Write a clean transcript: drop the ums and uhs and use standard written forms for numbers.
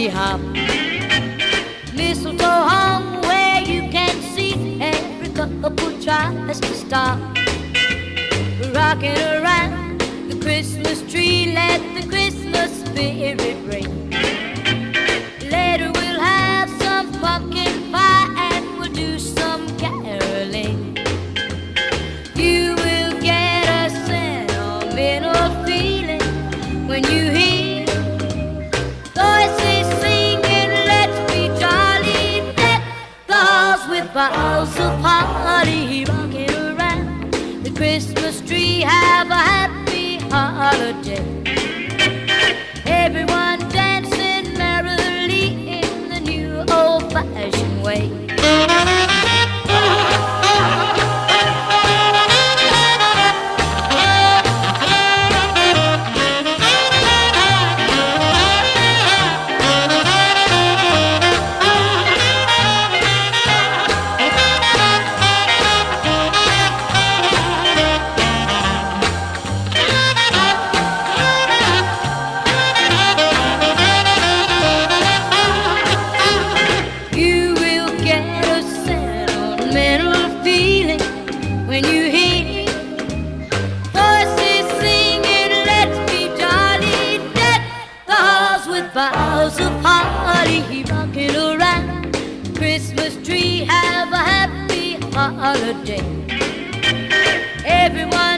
holly hop. Mistletoe hung where you can see every couple tries to stop. Rocking around the Christmas tree, let the Christmas spirit ring. Later we'll have some pumpkin pie and we'll do some caroling. You will get a sentimental feeling when you hear voices singing, let's be jolly, deck the halls with boughs of holly. Rocking around the Christmas tree, have a happy holiday. Everyone dancing merrily in the new old-fashioned way. When you hear voices singing, let's be jolly, deck the halls with boughs of holly. Rocking around the Christmas tree, have a happy holiday. Everyone